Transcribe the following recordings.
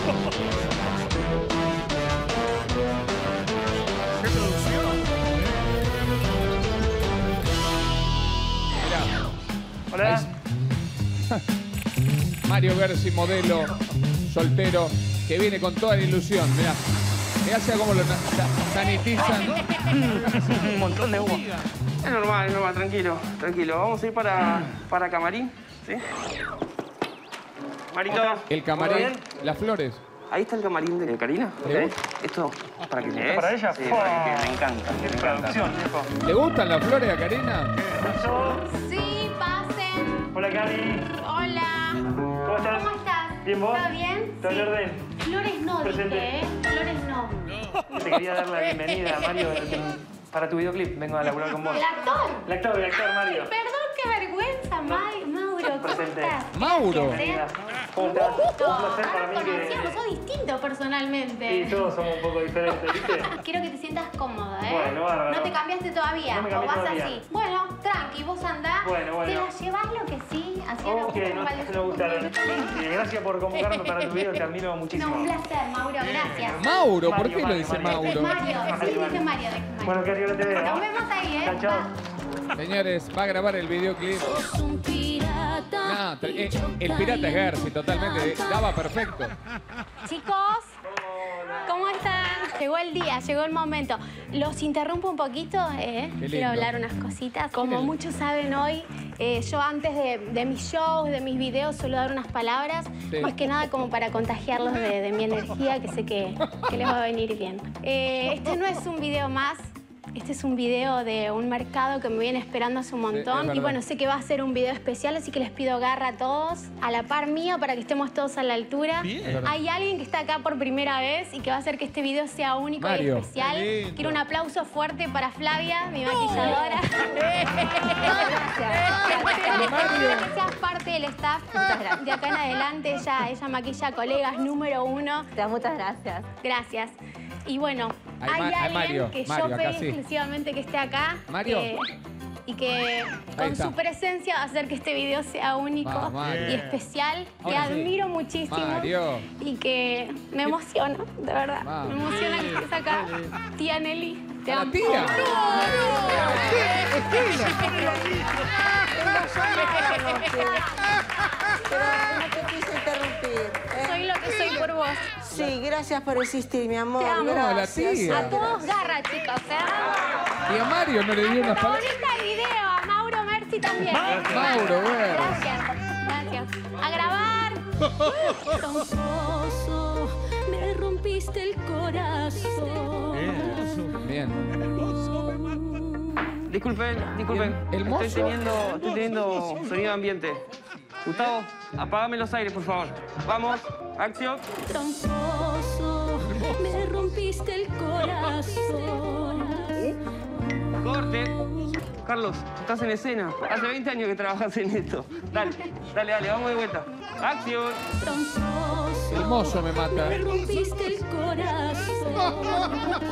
¡Qué producción! Hola. Mario Gersi, modelo, soltero, que viene con toda la ilusión. Mirá, mirá cómo lo sanitizan. Un montón de humo. Es normal, tranquilo, tranquilo. Vamos a ir para camarín, ¿sí? Marito. El ¿todo camarín, bien? las flores. Ahí está el camarín de Karina. ¿Le ¿Ok? Esto, para que me des. ¿Para ella? Sí, para que me encanta. ¡Qué Me encanta. producción, viejo! ¿Le gustan las flores a Karina? Sí, pasen. Hola, Cari. Hola. ¿Cómo estás? ¿Cómo estás? ¿Bien vos? ¿Está bien? ¿Todo en orden? Flores no, Presente. dije, ¿eh? Flores no. Te quería dar la bienvenida, Mario, para tu videoclip. Vengo a laburar con vos. ¿El actor? El actor, Mario. Ay, perdón, qué vergüenza, Mauro. ¿Cómo Presente. estás? Mauro. Bienvenida. ¿Cómo estás? Un placer para mí Conocíamos, que... sos distinto personalmente. Sí, todos somos un poco diferentes, ¿viste? Quiero que te sientas cómodo, ¿eh? Bueno, bárbaro. No te cambiaste todavía, No me o cambié vas todavía. así. Bueno, tranqui, vos andás. Bueno. ¿Te la llevas lo que sí? Así Ok, no me gustaron. Gracias por convocarme para tu video, te admiro No, muchísimo. un placer, Mauro, gracias. Mauro, ¿por Mario, qué lo Mario, dice Mario. Mauro? Mario, sí, dije Mario. Bueno, Cari, ahora te veo. Nos vemos ahí, ¿eh? Chao. Va. Señores, va a grabar el videoclip. Un pirata. No, el pirata es Gersi, totalmente. Daba perfecto. Chicos, ¿cómo están? Llegó el día, llegó el momento. Los interrumpo un poquito, lindo. quiero hablar unas cositas. Como muchos saben hoy, yo antes de mis shows, de mis videos, suelo dar unas palabras, Sí. más que nada como para contagiarlos de mi energía, que sé que les va a venir bien. Este no es un video más. Este es un video de un mercado que me viene esperando hace un es montón. verdad. Y bueno, sé que va a ser un video especial, así que les pido garra a todos, a la par mía, para que estemos todos a la altura. Bien. Hay alguien que está acá por primera vez y que va a hacer que este video sea único Mario. y especial. Qué lindo. Quiero un aplauso fuerte para Flavia, mi maquilladora. Quiero que seas parte del staff. De acá en adelante ella maquilla colegas número 1. Muchas gracias. Gracias. Y bueno, Hay hay Mario, alguien que Mario, yo acá pedí sí. exclusivamente que esté acá. Mario. Y que con está. su presencia va a hacer que este video sea único Vamos, Mario. y especial. Que Ahora sí. admiro muchísimo. Mario. Y que me emociona, de verdad. Vamos. Me emociona que estés acá. Tía Nelly, te ¿A la amo. tía? Pero no te quise interrumpir. Soy lo que soy por vos. Sí, gracias por existir, mi amor. Te amo. Gracias. Tía. A todos garra, chicos. Y a Mario no le dio unas palabras. Favorita el video, a Mauro Merzi también. Mauro, bueno. Gracias, gracias. A grabar. Troncoso, me rompiste el corazón. Bien. Disculpen. ¿El mozo? Estoy teniendo sonido ambiente. Gustavo, apágame los aires, por favor. Vamos, acción. Troncoso, me rompiste el corazón. Corte. Carlos, estás en escena. Hace 20 años que trabajas en esto. Dale, vamos de vuelta. Acción. Troncoso, El mozo me mata. me rompiste el corazón.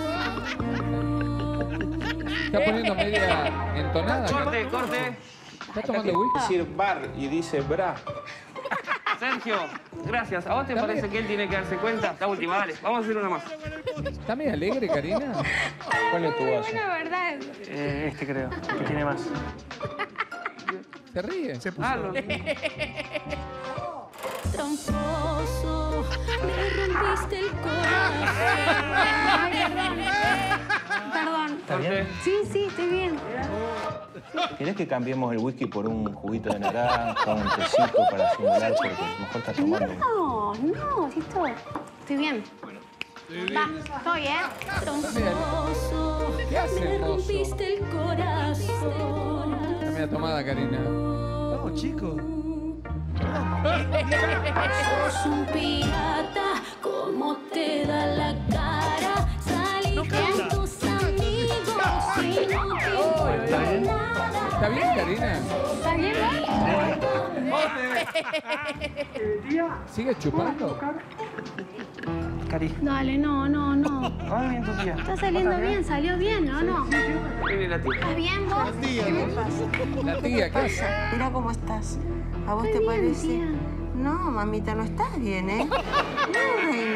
Está poniendo media entonada. Corte. ¿Está tomando whisky? Decir bar y dice bra. Sergio, gracias. ¿A vos te Está parece bien. que él tiene que darse cuenta? La última, dale. Vamos a hacer una más. ¿Está medio alegre, Karina? ¿Cuál es tu vaso? Bueno, verdad. Este creo, que tiene más. ¿Se ríe? Ah, Troncoso, me rompiste el corazón. Perdón. ¿Está bien? Sí, estoy bien. ¿Querés que cambiemos el whisky por un juguito de naranja, un tecito para simular? Porque a lo mejor estás tomando. No, sí estoy bien. Va, estoy, ¿eh? Troncoso, ¿Qué hace me el mozo? rompiste el corazón. Está media tomada, Karina. Vamos, chicos. Sos un pirata, ¿cómo te da la cara? Salí con tus amigos y no te importa nada. ¿Está bien, Karina? ¿Está bien? ¿Sigue chupando? Cari, Dale, no. va bien tu tía. Está saliendo bien, salió bien, ¿o no? Viene la tía. ¿Estás bien vos? La tía, ¿qué hace? Mira cómo estás. ¿A vos te Estoy bien, parece? tía. No, mamita, no estás bien, ¿eh? No, reina.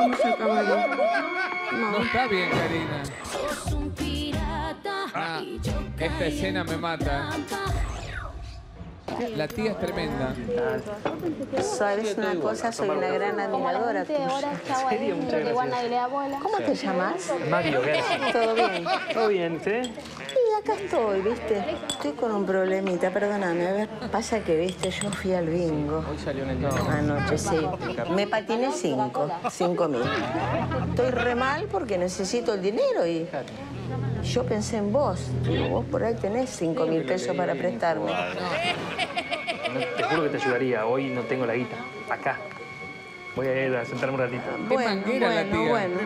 Vamos al camarín. No está bien, Karina. Sos un pirata Ah, y yo esta caí escena en me tu mata. trampa. La tía es tremenda. ¿Sabes una cosa? Soy una gran admiradora tuya. Igual nadie le da bola. ¿Cómo te llamas? Mario, ¿qué haces? ¿Todo bien? ¿Todo bien? ¿Sí? Y acá estoy, ¿viste? Estoy con un problemita, perdóname. A ver, pasa que, ¿viste? Yo fui al bingo. Hoy salió en el diario. Anoche, sí. Me patiné 5.000. Estoy re mal porque necesito el dinero y yo pensé en vos. Digo, vos por ahí tenés 5.000 pesos para prestarme. Te juro que te ayudaría. Hoy no tengo la guita. Acá. Voy a ir a sentarme un ratito. Bueno, manguera la tía. bueno.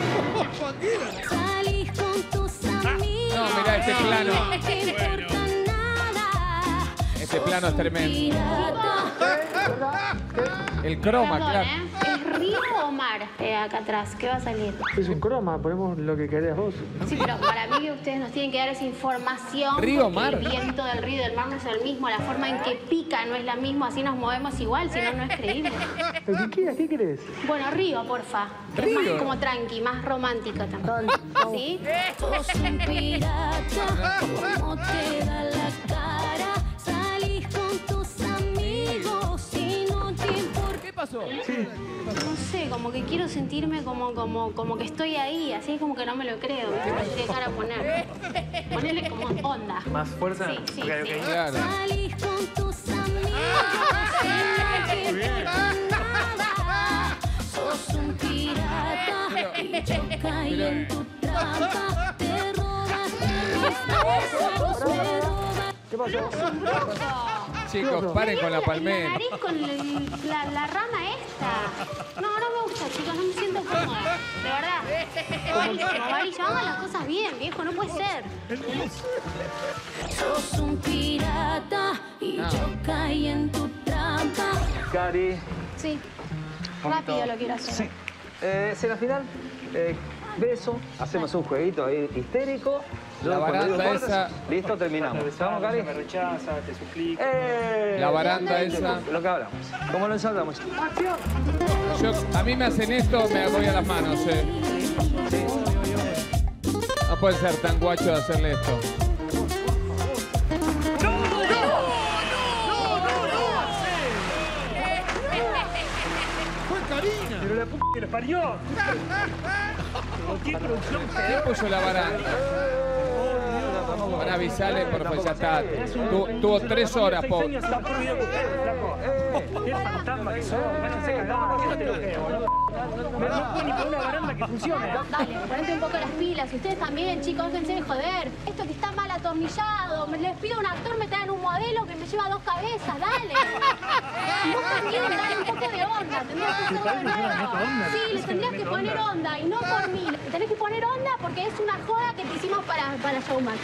Salís con tus amigos. No, mirá este plano. No te importa nada. Este plano es tremendo. Pirata. El croma, Perdón, claro. ¿Es Río o Mar acá atrás? ¿Qué va a salir? Es un croma, ponemos lo que querés vos. Sí, pero para mí que ustedes nos tienen que dar esa información. Río, porque mar. El viento del río y del mar no es el mismo, la forma en que pica no es la misma, así nos movemos igual, si no, no es creíble. ¿Lo que quieras? ¿Qué querés? Bueno, Río, porfa. Que es Río. más como tranqui, más romántico también. ¿Sí? Sos un pirata, como te da la cara. Salís con tus amigos y no te importa. ¿Qué pasó? No sé, como que quiero sentirme como que estoy ahí, así como que no me lo creo. Me tengo que dejar a poner. Ponerle como onda. ¿Más fuerza? Sí, sí, Ok, sí. ok. Claro. Salís con tus amigos y no te importa nada. Sos un pirata y yo caí en tu trampa. Te robaste mis besos, me robaste. Chicos, paren con la La palmera. nariz con la rama esta. No, no me gusta, chicos, no me siento cómoda. De verdad. Malísimo, malísimo. Hagan las cosas bien, viejo, no puede ser. Sos un pirata y yo caí en tu trampa. Cari. Sí. Rápido lo quiero hacer. Sí. Escena final. Beso. Hacemos un jueguito ahí histérico. Yo La cuando digo baranda cortes, esa. Listo, terminamos. ¿Vamos, Cari? Me rechaza, te suplico. La baranda esa. Lo que hablamos. ¿Cómo lo ensayamos? A mí me hacen esto, me voy a las manos. No puede ser tan guacho de hacerle esto. Pero la puta que lo parió. ¿Qué producción ¿Quién puso la baranda? Van a avisarle, pero ya está. Tuvo 3 horas, po. pobre. Está prohibido que ustedes, flaco. Qué fantasma que sos. Váyanse cagando. ¿Por qué no te lo creo, boludo? No puedo ni poner una baranda que funcione. Dale, ponete un poco las pilas. Y ustedes también, chicos, déjense de joder. Esto que está mal atornillado. Les pido a un actor, me traigan un modelo que me lleva 2 cabezas. Dale. Y vos también, dale un poco de onda. Tendrías que hacerlo de nuevo. Sí, les tendrías que poner onda. Y no por mí. Tenés que poner onda porque es una joda que te hicimos para Showmatch.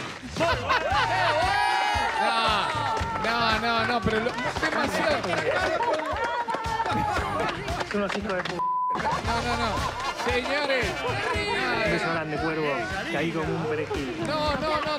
No, pero demasiado. Son unos hijos de puta. No. Señores. Un beso grande, cuervo. Caí como un perejil. No.